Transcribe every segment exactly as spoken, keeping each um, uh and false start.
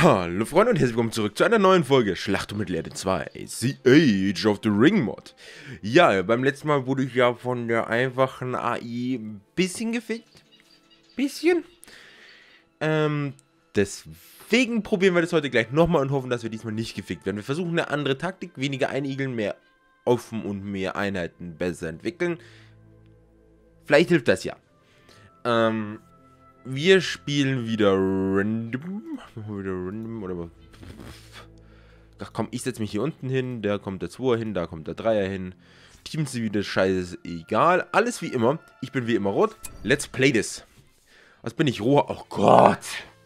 Hallo Freunde und herzlich willkommen zurück zu einer neuen Folge Schlacht um Mittelerde zwei, The Age of the Ring Mod. Ja, beim letzten Mal wurde ich ja von der einfachen A I ein bisschen gefickt. Bisschen. Ähm, deswegen probieren wir das heute gleich nochmal und hoffen, dass wir diesmal nicht gefickt werden. Wir versuchen eine andere Taktik, weniger einigeln, mehr offen und mehr Einheiten besser entwickeln. Vielleicht hilft das ja. Ähm... Wir spielen wieder random. Wieder random oder was? Ach komm, ich setze mich hier unten hin. Da kommt der Zweier hin, da kommt der Dreier hin. Teams sind wieder scheiße egal. Alles wie immer. Ich bin wie immer rot. Let's play this. Was bin ich? Rohan. Oh Gott.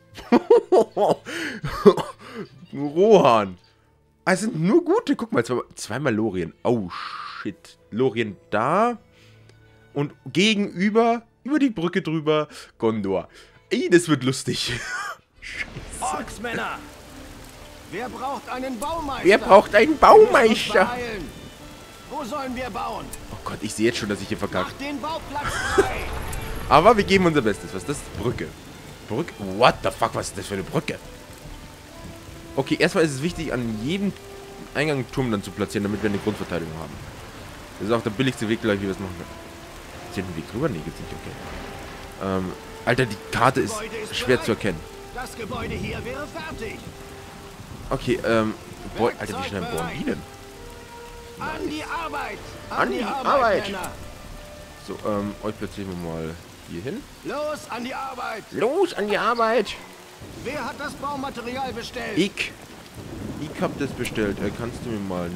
Rohan. Es sind nur gute. Guck mal, zwei, zweimal Lorien. Oh shit. Lorien da. Und gegenüber. Über die Brücke drüber, Gondor. Ey, das wird lustig. Scheiße. Orksmänner! Wer braucht einen Baumeister? Wer braucht einen Baumeister? Wo sollen wir bauen? Oh Gott, ich sehe jetzt schon, dass ich hier verkacke. Mach den Bauplatz frei! Aber wir geben unser Bestes. Was ist das? Brücke. Brücke? What the fuck, was ist das für eine Brücke? Okay, erstmal ist es wichtig, an jedem Eingang einen Turm dann zu platzieren, damit wir eine Grundverteidigung haben. Das ist auch der billigste Weg, gleich wie wir es machen können. Ist hier ein Weg drüber? Nee, gibt's nicht, okay. Ähm, Alter, die Karte ist schwer zu erkennen. Das Gebäude hier wäre fertig. Okay, ähm, boah, Alter, wie schnell bohren die denn? An die Arbeit! An die Arbeit! So, ähm, euch platzieren wir mal hier hin. Los, an die Arbeit! Los, an die Arbeit! Wer hat das Baumaterial bestellt? Ich. Ich hab das bestellt. Äh, kannst du mir mal...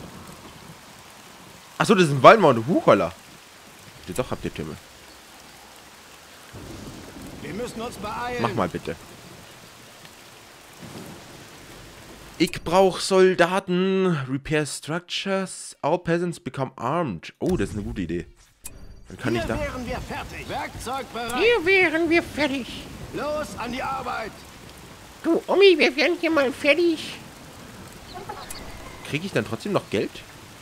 Achso, das ist ein Wallmauer. Huchholla. Doch, habt ihr Türme. Wir müssen uns beeilen. Mach mal bitte. Ich brauche Soldaten. Repair structures. All peasants become armed. Oh, das ist eine gute Idee. Dann kann Hier ich da... wären wir fertig. Werkzeug bereit. Hier wären wir fertig. Los, an die Arbeit. Du, Omi, wir wären hier mal fertig. Kriege ich dann trotzdem noch Geld?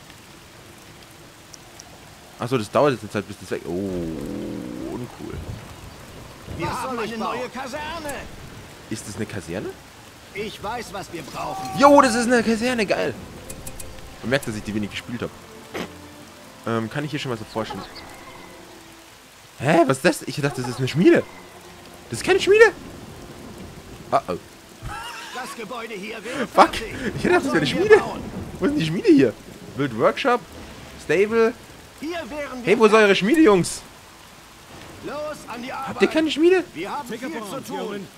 Achso, das dauert jetzt eine Zeit, bis das weg... Oh, uncool. Wir haben eine neue Kaserne. Ist das eine Kaserne? Ich weiß, was wir brauchen. Jo, das ist eine Kaserne, geil. Man merkt, dass ich die wenig gespielt habe. Ähm, kann ich hier schon mal so vorstellen. Hä, was ist das? Ich dachte, das ist eine Schmiede. Das ist keine Schmiede. Oh oh. Das Gebäude hier wäre Fuck. fertig. Ich dachte, das wäre eine Schmiede. Wo ist denn die Schmiede hier? Build Workshop. Stable. Hier wären wir Hey, wo ist eure Schmiede, Jungs? Los, an die Arbeit. Habt ihr keine Schmiede? Wir haben viel zu tun.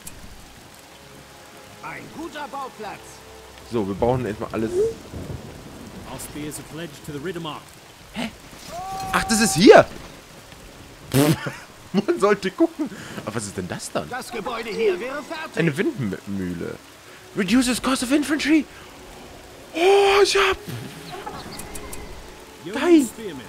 Ein guter Bauplatz. So, wir brauchen erstmal alles. Hä? Ach, das ist hier. Man sollte gucken. Aber was ist denn das dann? Das Gebäude hier wäre fertig. Eine Windmühle. Reduces cost of infantry. Oh, ich hab... Geil.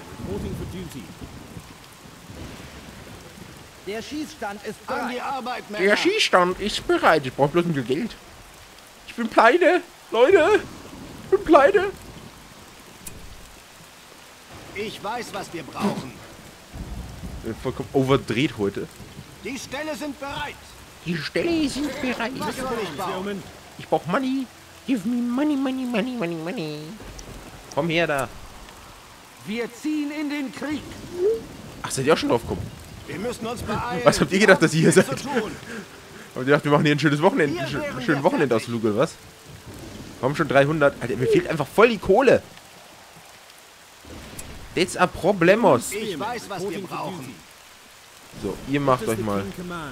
Der Schießstand ist An bereit. die Arbeit, Männer. Der Schießstand ist bereit. Ich brauche bloß ein bisschen Geld. Ich bin pleite. Leute. Ich bin pleite. Ich weiß, was wir brauchen. Ich bin vollkommen overdreht heute. Die Ställe sind bereit. Die Ställe sind bereit. Was soll ich bauen? Ich brauche Money. Give me money, money, money, money, money. Komm her da. Wir ziehen in den Krieg. Ach, seid ihr auch schon drauf gekommen? Wir müssen uns beeilen. Was habt ihr Wir gedacht, haben dass ihr hier viel seid? zu tun. Aber ihr dacht, wir machen hier ein schönes Wochenende, Hier einen schö- wären wir schönen Wochenendausflug oder was? Warum schon dreihundert? Alter, mir fehlt einfach voll die Kohle. That's a problemos. Ich weiß, was wir brauchen. So, ihr macht euch mal.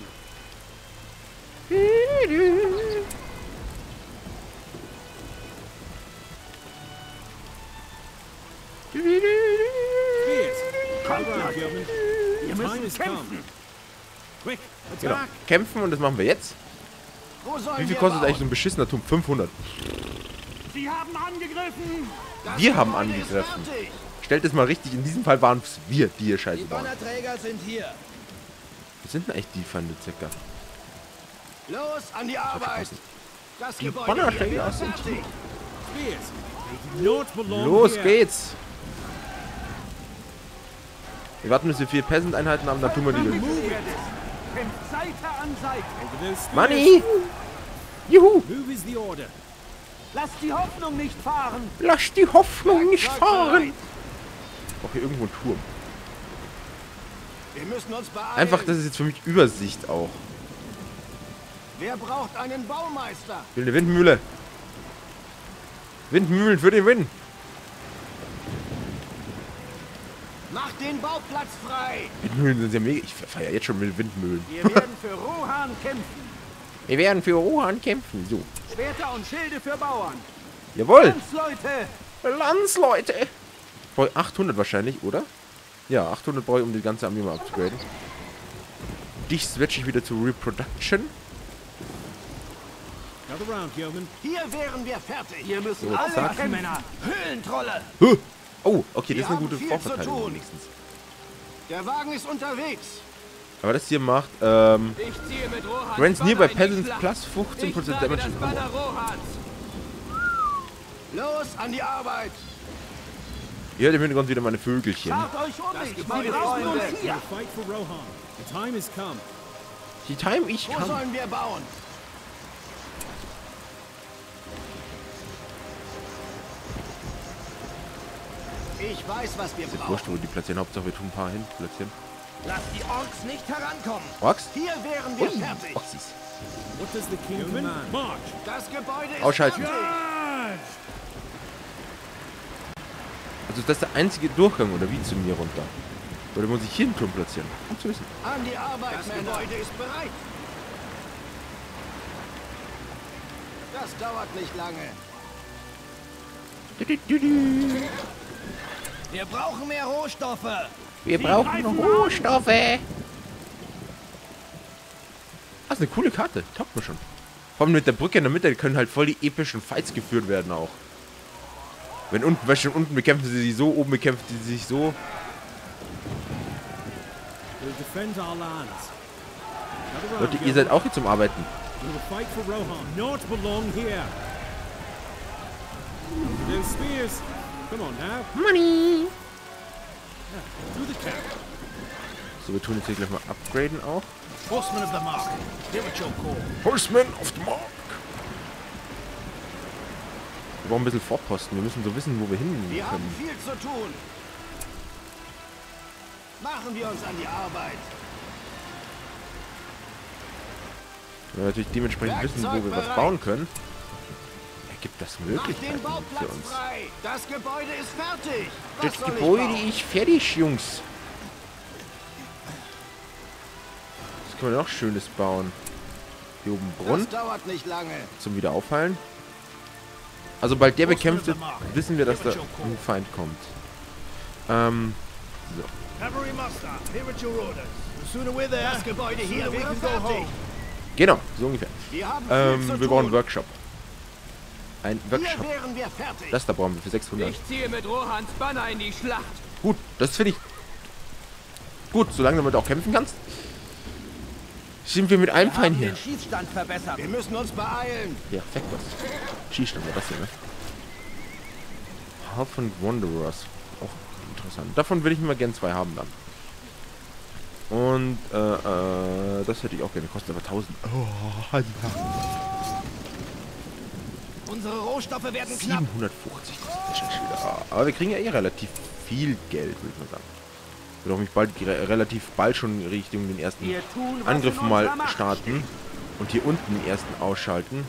Wir müssen kämpfen. Genau. Kämpfen und das machen wir jetzt. Wo sollen Wie viel wir kostet bauen? eigentlich so ein beschissener Turm? fünfhundert. Sie haben angegriffen. Das Wir haben Gebäude ist angegriffen. fertig. Stellt es mal richtig, in diesem Fall waren es wir, die hier Scheiße Die bauen. Bannerträger sind hier. Was sind denn echt die Feinde circa? Los, an die Arbeit. verpassen. Das Die Gebäude Bannerträger hier wäre sind fertig. Los geht's! Wir warten, bis wir vier Peasant-Einheiten haben, dann tun wir die. Kämpft Seite an Seite. Money! Juhu. Move is the order. Lass die Hoffnung nicht fahren. Lass die Hoffnung nicht fahren. Auch hier irgendwo ein Turm. Wir müssen uns beeilen. Einfach, das ist jetzt für mich Übersicht auch. Wer braucht einen Baumeister? Ich will eine Windmühle. Windmühlen für den Win. Mach den Bauplatz frei. Windmühlen sind ja mega. Ich feiere jetzt schon mit Windmühlen. Wir werden für Rohan kämpfen. Wir werden für Rohan kämpfen. So. Schwerter und Schilde für Bauern. Jawohl. Leute, Landsleute. Brauche achthundert wahrscheinlich, oder? Ja, achthundert brauche ich, um die ganze Armee mal abzugraden. Dich switche ich wieder zu Reproduction. Gather round, yeoman. hier wären wir fertig. Ihr müsst So, alle zack. kämpfen, Männer. Höhlentrolle. Huh. Oh, okay, Wir das ist eine haben gute viel Vorverteidigung zu tun. wenigstens. Der Wagen ist unterwegs. Aber das hier macht, ähm... Ich ziehe mit Rohans Grants Banner nearby in die peasants Schlacht. plus fifteen Ich percent trage damage das in Banner Armor. Rohans. Los, an die Arbeit. Ihr hört im Hintergrund wieder meine Vögelchen. Schaut euch um mich, Gebäude meine ist Freunde. unweg. The fight for Rohan. The time has come. Die Time ich Wo kann. sollen wir bauen? Ich weiß, was wir brauchen. Wurscht, wo die platzieren. Hauptsache wir tun ein paar hin platzieren. Lass die Orks nicht herankommen. Orks? Hier wären wir Ui, fertig. Orksis. What does the king command? March. Das Gebäude ist Ausschalten. fertig. Also das ist der einzige Durchgang, oder wie, zu mir runter? Oder muss ich hier einen Turm platzieren? Gut zu wissen. An die Arbeit, das Männer. Gebäude ist bereit. Das dauert nicht lange. Du, du, du, du. Wir brauchen mehr Rohstoffe. Wir brauchen Rohstoffe. Das ist eine coole Karte. Taugt mir schon. Vor allem mit der Brücke in der Mitte können halt voll die epischen Fights geführt werden auch. Wenn unten, weil schon unten bekämpfen sie sich so, oben bekämpfen sie sich so. We'll defend our lands. Gather round, Leute, ihr yeoman. seid auch hier zum Arbeiten. We will fight for Rohan. Not belong here. No spears. Come on now. Money. To the camp. So, wir tun jetzt hier gleich mal upgraden auch. Horsemen of the Mark. Hear what you'll call. Horsemen of the Mark. Wir brauchen ein bisschen Vorposten. Wir müssen so wissen, wo wir hin Wir haben können. viel zu tun. Machen wir uns an die Arbeit. Wenn wir natürlich dementsprechend wissen, wo wir was bereit. bauen können, ergibt das Mach Möglichkeiten den für Bauplatz uns. frei. Das Gebäude ist fertig. Was Das soll ich Gebäude bauen? ist fertig, Jungs. Was können wir noch Schönes bauen? Hier oben Das Brunnen dauert nicht lange. zum Wiederaufheilen. Also bald der bekämpft wird, wissen wir, dass da ein Feind kommt. Ähm, Cavalry Master, hear what your orders. The sooner we're there, das Gebäude hier wäre fertig. genau, so ungefähr. Wir haben viel Ähm, zu wir tun. brauchen einen Workshop. Ein Hier Workshop. wären wir fertig. Das da brauchen wir für sechshundert. Ich ziehe mit Rohans Banner in die Schlacht. Gut, das finde ich gut, solange du damit auch kämpfen kannst. Sind wir mit einem Feind hier. Schießstand verbessert. Wir müssen uns beeilen. Ja, feck was. Schießstand war das hier, ne? Half and Wanderers. Auch interessant. Davon würde ich mal gern zwei haben dann. Und, äh, äh, das hätte ich auch gerne. Kostet aber tausend. Oh, ja. Unsere Rohstoffe werden knapp. siebenhundertfünfzig kostet der Schildschilder. Ah, aber wir kriegen ja eh relativ viel Geld, würde ich mal sagen. Wird auch mich bald, re relativ bald schon Richtung den ersten Wir tun, was Angriff in mal unserer Macht starten. Und hier unten den ersten ausschalten.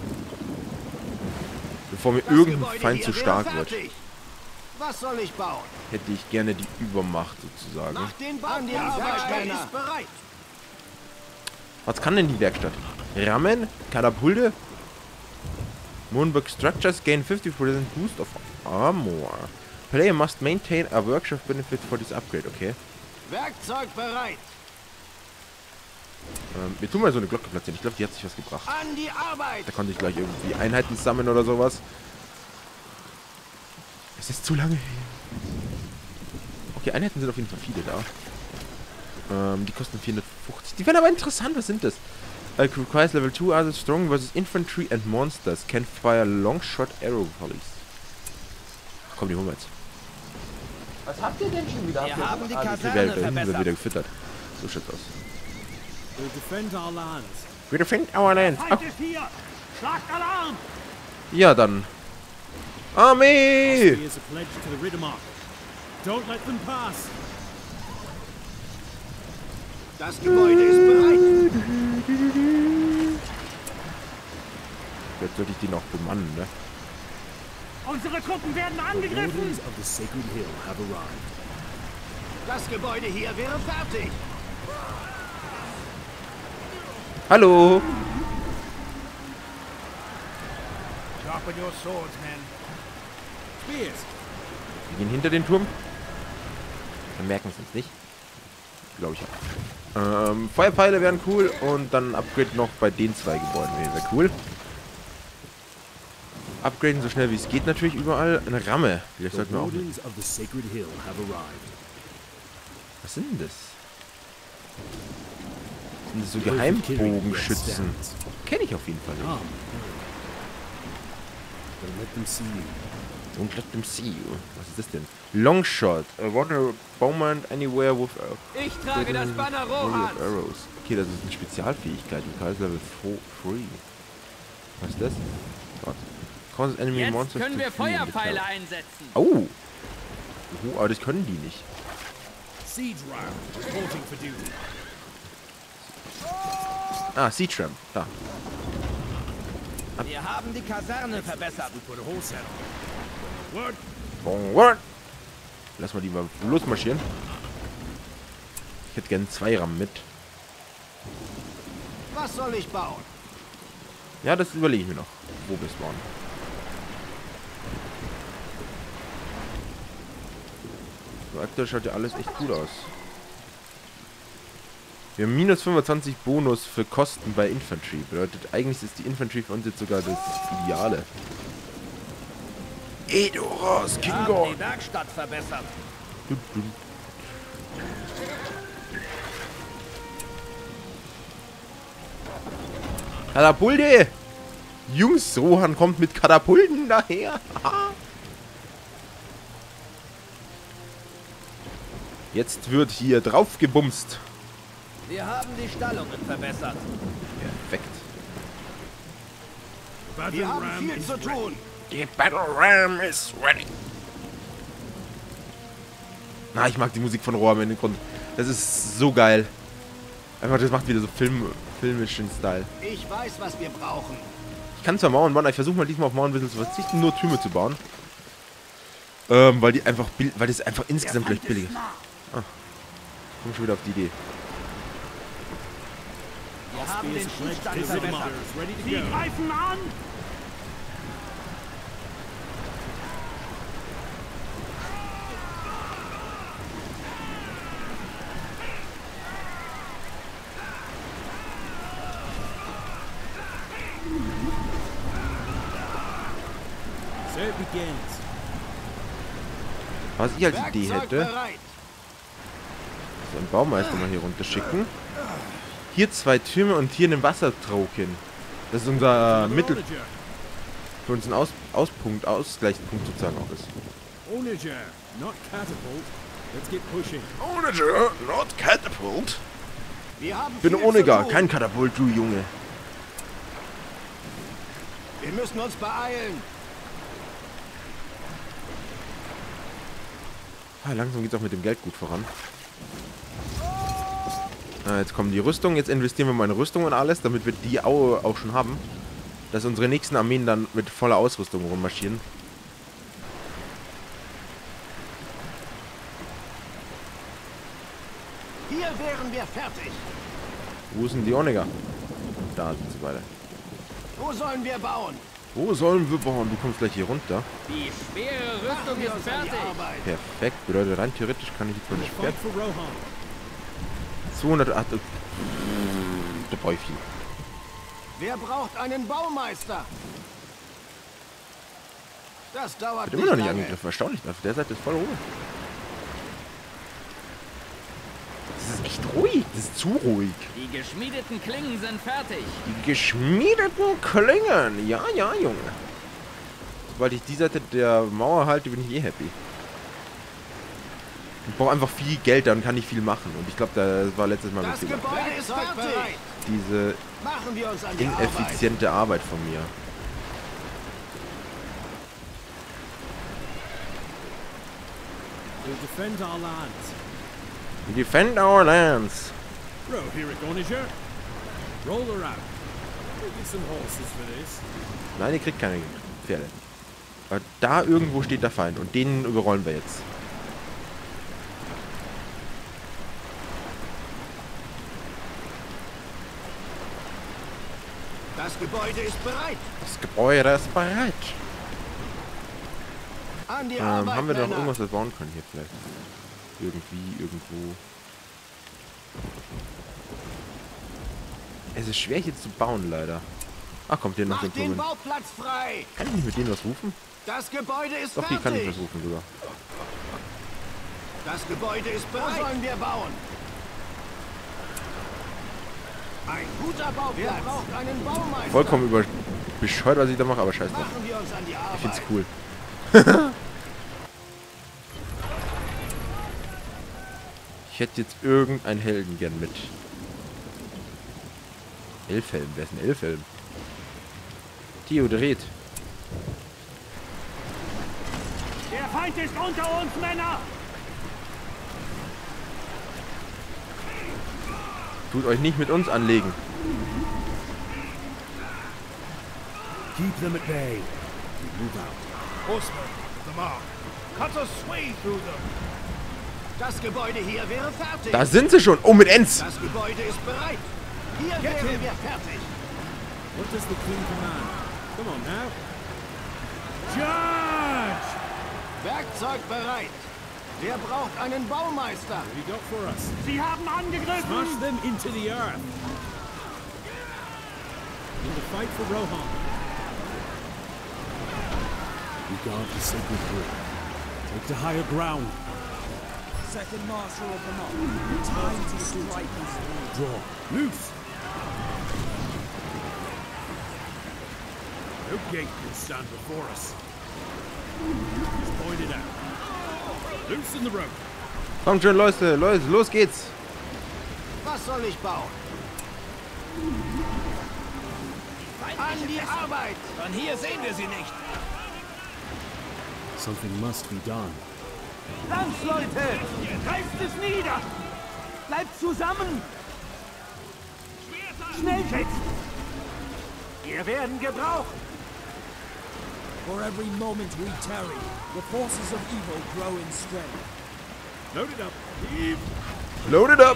Bevor mir Das irgendein Gebäude Feind hier zu wäre stark wird. fertig. Was soll ich bauen? Hätte ich gerne die Übermacht sozusagen. Mach den Bau. An die Arbeit, Männer. Ist bereit. Was kann denn die Werkstatt? Rammen? Katapulte? Moonbug Structures gain fifty percent boost of armor. Player must maintain a workshop benefit for this upgrade, okay. Werkzeug bereit. Ähm, wir tun mal so eine Glocke platzieren. Ich glaube, die hat sich was gebracht. An die Arbeit. Da konnte ich gleich irgendwie Einheiten sammeln oder sowas. Es ist zu lange her. Okay, Einheiten sind auf jeden Fall viele da. Ähm, die kosten vierhundertfünfzig. Die werden aber interessant. Was sind das? Uh, requires level two others strong versus infantry and monsters. Can fire long shot arrow volleys. Ach komm, die holen wir jetzt. Was habt ihr denn schon wieder? Wir haben die Die Kaserne werden wir wieder verbessert. gefüttert. So schaut's aus. We'll defend our lands. Wir defend our land. Ach, Schlachtalarm! Ja, dann. Armee! Here's a pledge to the Riddermark. Don't let them pass. Das Gebäude ist bereit. Jetzt sollte ich die noch bemannen, ne? Unsere Truppen werden The angegriffen. wardens of the Sacred Hill have arrived. Das Gebäude hier wäre fertig. Hallo! Sharpen your swords, men. Spears. Wir gehen hinter den Turm. Dann merken sie uns nicht. Glaube ich ja. Ähm, Feuerpfeile wären cool und dann ein Upgrade noch bei den zwei Gebäuden wäre sehr cool. Upgraden so schnell wie es geht natürlich überall. Eine Ramme. Vielleicht The sollten wir auch. wardens of the Sacred Hill have arrived. Was sind denn das? Sind das so Geheimbogenschützen? Kenne ich auf jeden Fall nicht. Come. Don't let them see you. Don't let them see you. Was ist das denn? Longshot. A water bowman anywhere with a Ich trage das Banner volley of Rohans. arrows. Okay, das ist eine Spezialfähigkeit. Du kannst Level drei. Was ist das? Gott. Causes enemy Jetzt monsters können to wir flee in the Feuerpfeile tower. einsetzen. Oh. Oh, aber das können die nicht. Siege round. Reporting for duty. Ah, Sea Tramp. Da. Wir haben die Kaserne verbessert. We put a horse head on. Word. Forward. Lass mal die mal losmarschieren. Ich hätte gerne zwei Rammen mit. Was soll ich bauen? Ja, das überlege ich mir noch. Wo wir es bauen. So, aktuell schaut ja alles echt gut aus. Wir haben minus fünfundzwanzig Bonus für Kosten bei Infantry. Bedeutet, eigentlich ist die Infantry für uns jetzt sogar das Ideale. Edoras, Wir haben Kingo! die Werkstatt verbessert. Katapulte! Jungs, Rohan kommt mit Katapulten daher. Jetzt wird hier drauf gebumst. Wir haben die Stallungen verbessert. Perfekt. Battle Wir haben ram viel is zu ready. tun. Die Battle Ram is ready. Na, ich mag die Musik von Rohan im Hintergrund. Das ist so geil. Einfach, das macht wieder so Film, filmischen Style. Ich weiß, was wir brauchen. Ich kann zwar Mauern bauen, aber ich versuche mal diesmal auf Mauern ein bisschen zu verzichten, nur Türme zu bauen. Ähm, weil die einfach, weil das einfach insgesamt gleich billig ist. Ah, komm schon wieder auf die Idee. Wir haben den Schießstand To verbessert. Riddermark is ready to Sie go. greifen an. So it begins. Was ich als Idee Werkzeug hätte, bereit. so einen Baumeister mal hier runter schicken. Hier zwei Türme und hier einen Wassertrog hin. Das ist unser äh, Mittel, Onager. für uns ein Aus, Auspunkt, Ausgleichspunkt sozusagen auch ist. Onager, not catapult. Let's get pushing. Onager, not catapult. Wir haben Bin viel ohne zu gar, tun. kein Katapult, du Junge. Wir müssen uns beeilen. Ah, langsam geht es auch mit dem Geld gut voran. Ah, jetzt kommen die Rüstungen. Jetzt investieren wir mal in Rüstung und alles, damit wir die auch, auch schon haben. Dass unsere nächsten Armeen dann mit voller Ausrüstung rummarschieren. Hier wären wir fertig. Wo sind die Onega? Da sind sie beide. Wo sollen wir bauen? Wo sollen wir bauen? Du kommst gleich hier runter. Die schwere Rüstung Machen wir ist uns an die fertig. Arbeit. Perfekt. Bedeutet, rein theoretisch kann ich jetzt mal nicht Fight Schwert. for Rohan. zweihundertacht. Da brauche ich viel. Wer braucht einen Baumeister? Das dauert Wird immer noch nicht lange. angegriffen. Erstaunlich. Auf der Seite ist voll Ruhe. Das ist echt ruhig. Das ist zu ruhig. Die geschmiedeten Klingen sind fertig. Die geschmiedeten Klingen. Ja, ja, Junge. Sobald ich die Seite der Mauer halte, bin ich eh happy. Ich brauche einfach viel Geld, dann kann ich viel machen. Und ich glaube, das war letztes Mal Das mit Gebäude ist fertig. diese Machen wir uns an die Arbeit. ineffiziente Arbeit von mir. We'll defend our lands. We defend our lands. Row, here it gone, is you? Roll her out. We'll get some horses for this. Nein, ihr kriegt keine Pferde. Aber da irgendwo steht der Feind und den überrollen wir jetzt. Das Gebäude ist bereit. Das Gebäude ist bereit. An die Ähm, Arbeit, haben wir da noch Männer. irgendwas, was wir bauen können hier vielleicht? Irgendwie, irgendwo. Es ist schwer hier zu bauen, leider. Ach, kommt hier noch Macht den den Blumen. Bauplatz frei. Kann ich nicht mit denen was rufen? Das Gebäude ist Doch, hier kann ich fertig. was rufen sogar. Das Gebäude ist bereit. Wo sollen wir bauen? Ein guter Bauplatz. Wer braucht einen Baumeister? Vollkommen über bescheuert, was ich da mache, aber scheiß drauf. Machen wir uns an die Arbeit. Ich find's cool. Ich hätte jetzt irgendeinen Helden gern mit. Elfhelm, wer ist ein Elfhelm? Theodoret. Der Feind ist unter uns, Männer! Tut euch nicht mit uns anlegen. Keep them at bay. Move out. Horsemen, the mark. Cut a sway through them. Das Gebäude hier wäre fertig. Da sind sie schon. Oh, mit Enz. Das Gebäude ist bereit. Hier wären wir fertig. What does the king command? Come on now. Charge! Werkzeug bereit. Wer braucht einen Baumeister? What have you got for us? Sie haben Smash angegriffen! them into the earth. In the fight for Rohan. We guard the sacred wood. Take to higher ground. Second Master of the Mob. Time to strike his Draw. Loose. No gate can stand before us. Just point it out. Loosen the rope. Kommt schon, Leute, Leute, los geht's. Was soll ich bauen? An die Arbeit. Von hier sehen wir sie nicht. Something must be done. Landsleute! Reißt es nieder! Bleibt zusammen! Schnell jetzt! Wir werden gebraucht! For every moment we tarry, the forces of evil grow in strength. Load it up. Heave. Load it up.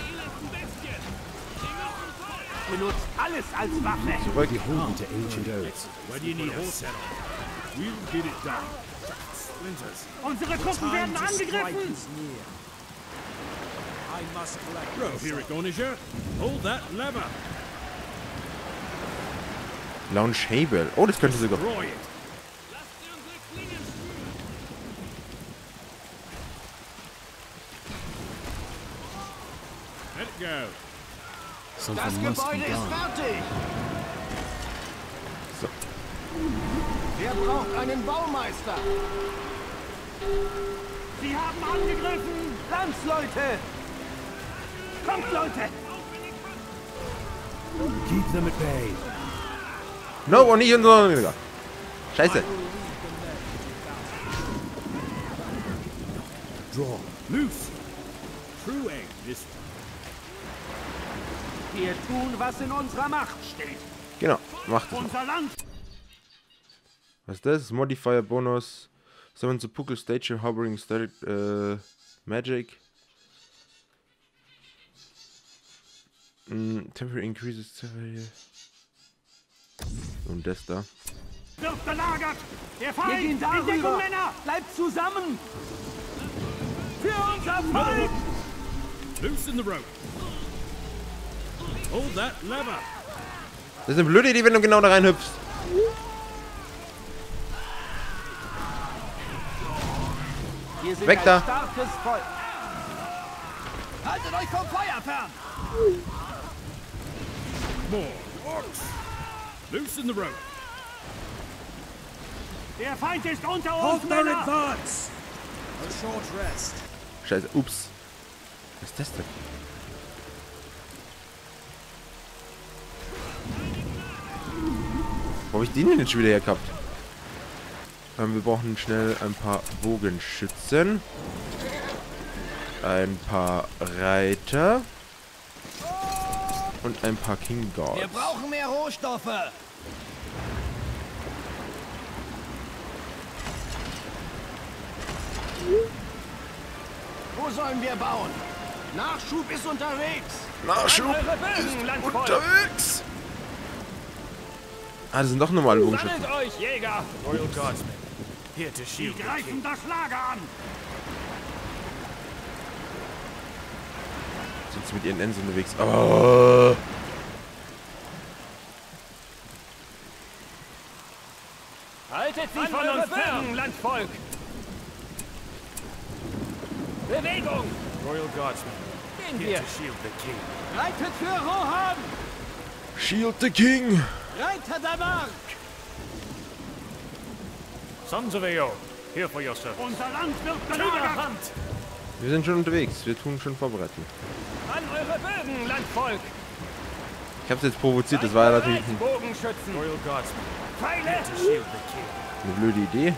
Benutzt alles als Waffe! Zurück. Beholden to ancient oaths. Where do you need us? Set off. We'll get it done. Splinters. Unsere Truppen werden Time to strike angegriffen! is near. I must collect Row, here it gone, is you? Hold that lever. Launch Hebel. Oh, das könnte sogar. Destroy it. Let it go. Das Something must be Gebäude ist done. fertig. So. Wer braucht einen Baumeister? Sie haben angegriffen! Landsleute! Kommt, Leute! Keep them at bay. No, und nicht unser. Scheiße. Draw. Loose. True aim this time. Wir tun, was in unserer Macht steht. Genau, macht es. Unser Land! Was ist das? Modifier Bonus. Summon the Puckle Stage Hovering Static äh, Magic. Mm, temporary increases. Und das da. Wird belagert! Der Feind! Wir gehen In Deckung, darüber. Männer! Bleibt zusammen! Für unser Volk! Loosen the rope. Hold that lever. Das ist eine blöde Idee, wenn du genau da reinhüpfst. Wir sind Weg ein da. starkes Volk! Haltet euch vom Feuer fern! More. Orcs. Loosen the rope. Der Feind ist unter uns, Halt their Männer! advance! A short rest. Scheiße, ups. Was ist das denn? Wo habe ich den denn jetzt schon wieder her gehabt? Ähm, wir brauchen schnell ein paar Bogenschützen. Ein paar Reiter. Und ein paar King Guards. Wir brauchen mehr Rohstoffe. Wo sollen wir bauen? Nachschub ist unterwegs. Nachschub An eure Bögen, ist Landvolk. unterwegs. Ah, das sind doch normale Bogenschützen. Sammelt euch, Jäger. Royal Guardsmen, here to shield the Greifen king. das Lager an. Sind sie mit ihren Ents unterwegs? Oh. Haltet sie von uns fern, Landvolk. Bewegung. Royal Guardsmen, Gehen here wir. to shield the king. Reitet für Rohan. Shield the King. Reiter der Mark. Sons of Eor, here for your service. Unser Land wird belagert. Wir sind schon unterwegs. Wir tun schon vorbereiten. An eure Bögen, Landvolk. Ich hab's jetzt provoziert. Das war ja natürlich ein, Bogenschützen. Royal Guardsmen, Pfeile. here to shield the king. eine blöde Idee.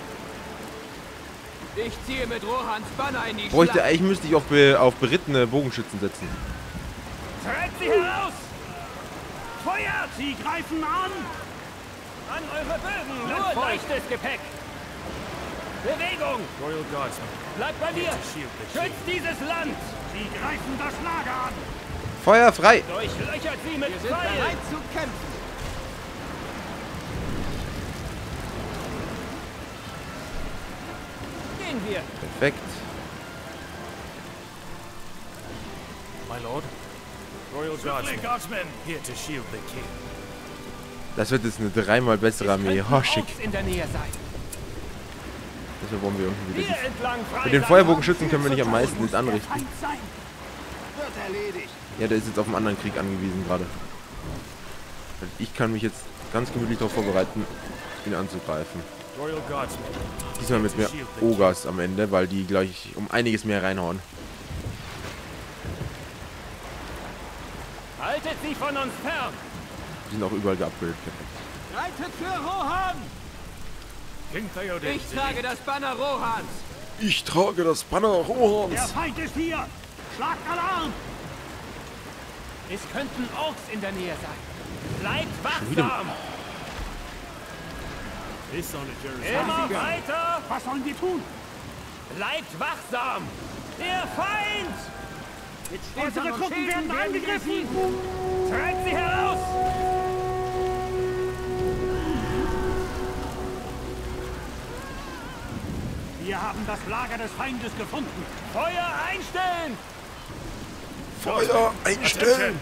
Ich ziehe mit Rohans Banner in die Bräuchte, Schlacht. eigentlich müsste ich auf, be, auf berittene Bogenschützen setzen. Treibt sie heraus. Feuert. Sie greifen an. An eure Bögen, Landvolk. Nur leichtes Gepäck. Bewegung. Royal Guardsmen, Bleibt bei mir. here to shield the king. Schützt dieses Land. Sie greifen das Lager an. Feuer frei. Durchlöchert sie mit Pfeilen. Bereit zu kämpfen. Gehen wir. Perfekt. My lord. Royal Guardsmen, Guardsmen, here to shield the king. Das wird jetzt eine dreimal bessere Armee. Oh, schick. in der Nähe sein. Deshalb wollen wir unten wieder Hier die. entlang frei. Mit den Feuerbogenschützen können wir nicht am meisten nichts anrichten. Wird erledigt. Ja, der ist jetzt auf einen anderen Krieg angewiesen gerade. Und ich kann mich jetzt ganz gemütlich darauf vorbereiten, ihn anzugreifen. Royal Guardsmen, Diesmal mit mehr Ogers am Ende, weil die gleich um einiges mehr reinhauen. Haltet sie von uns fern. Die sind auch überall geupgradet. Reitet für Rohan. King Theoden, Ich trage das Banner Rohans. Ich trage das Banner Rohans. Der Feind ist hier. Schlagt Alarm. Es könnten Orks in der Nähe sein. Bleibt wieder- wachsam. this onager is Immer weiter. Was sollen wir tun? Bleibt wachsam. Der Feind. Unsere Truppen werden angegriffen. Treibt sie heraus. Wir haben das Lager des Feindes gefunden. Feuer einstellen. Feuer einstellen.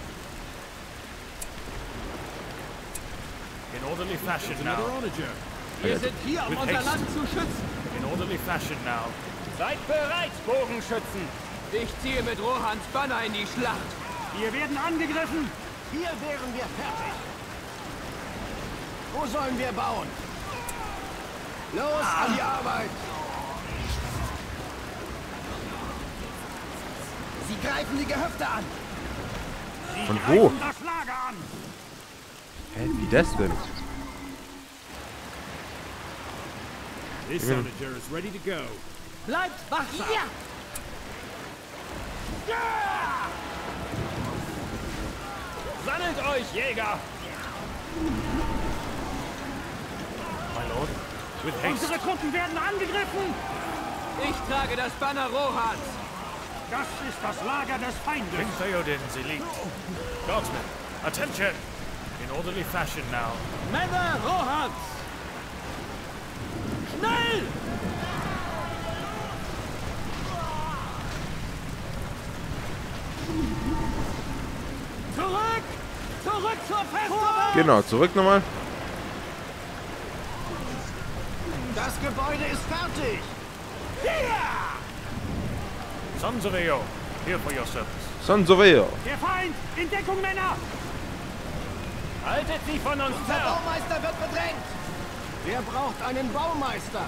in orderly fashion now. Wir sind hier, um With unser haste. Land zu schützen. In orderly fashion now. Seid bereit, Bogenschützen. Ich ziehe mit Rohans Banner in die Schlacht. Wir werden angegriffen. Hier wären wir fertig. Wo sollen wir bauen? Los, an die Arbeit. Sie greifen die Gehöfte an. Von wo? Das Lager an. Hä, wie das denn? This onager is ready to go. Bleibt wachsam. Ja. Sammelt euch, Jäger. My lord. With haste. Unsere Truppen werden angegriffen. Ich trage das Banner Rohans. Das ist das Lager des Feindes. King Theoden's elite. Guardsmen, attention! In orderly fashion now. Männer Rohans. Schnell! Zurück! Zurück zur Festung! Genau, zurück nochmal. Das Gebäude ist fertig! Hier! Sons of Eor, here for your service. Son Soveo. Der Feind! In Deckung, Männer! Haltet sie von uns fern! Der Baumeister wird bedrängt! Wer braucht einen Baumeister?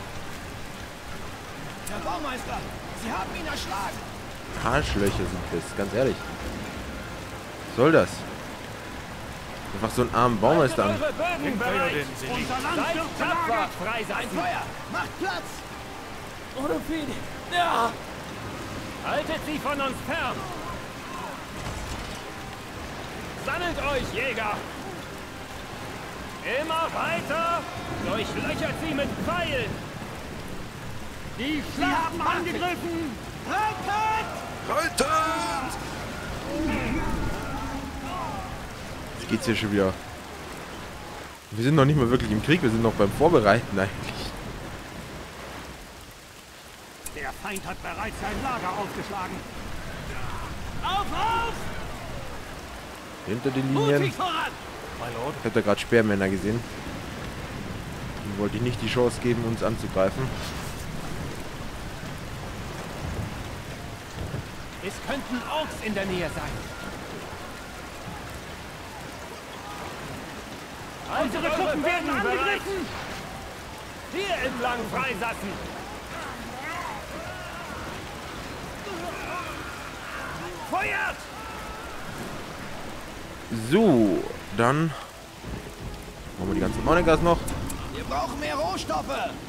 Der Baumeister! Sie haben ihn erschlagen! Arschlöcher sind das, ganz ehrlich. Was soll das? Einfach so einen armen Baumeister an. Eure Bögen bereit. Unser Land Seid wird tapfer. belagert. Freisetzen. Feuer! Macht Platz! Orofede! Ja! Haltet sie von uns fern. Sammelt euch, Jäger. Immer weiter. Durchlöchert sie mit Pfeilen. Die Schlacht haben angegriffen. Reitet! Jetzt geht's hier schon wieder. Wir sind noch nicht mal wirklich im Krieg, wir sind noch beim Vorbereiten eigentlich. Der Feind hat bereits sein Lager aufgeschlagen. Auf, auf! Hinter den Linien. Mutig voran! Ich habe da gerade Speermänner gesehen. Die wollte ich nicht die Chance geben, uns anzugreifen. Es könnten Orks in der Nähe sein. Unsere Truppen werden angegriffen! Hier entlang freisassen! Feuert! So, dann machen wir die ganzen Monegas noch. Wir brauchen mehr Rohstoffe!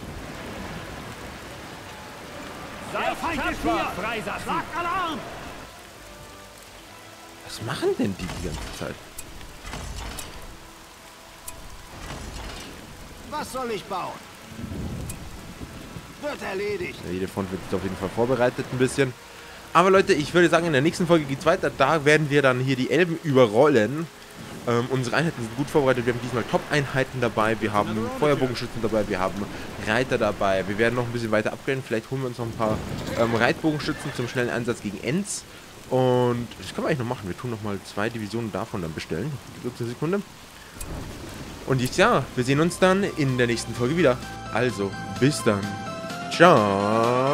Der Feind ist hier! Freisassen! Sagt Alarm! Was machen denn die die ganze Zeit? Was soll ich bauen? Wird erledigt. Ja, jede Front wird jetzt auf jeden Fall vorbereitet ein bisschen. Aber Leute, ich würde sagen, in der nächsten Folge geht es weiter. Da werden wir dann hier die Elben überrollen. Ähm, unsere Einheiten sind gut vorbereitet. Wir haben diesmal Top-Einheiten dabei. Wir haben Feuerbogenschützen dabei. Wir haben Reiter dabei. Wir werden noch ein bisschen weiter upgraden. Vielleicht holen wir uns noch ein paar ähm, Reitbogenschützen zum schnellen Einsatz gegen Ents. Und das können wir eigentlich noch machen. Wir tun noch mal zwei Divisionen davon dann bestellen. Gib uns eine Sekunde. Und jetzt ja, wir sehen uns dann in der nächsten Folge wieder. Also, bis dann. Ciao.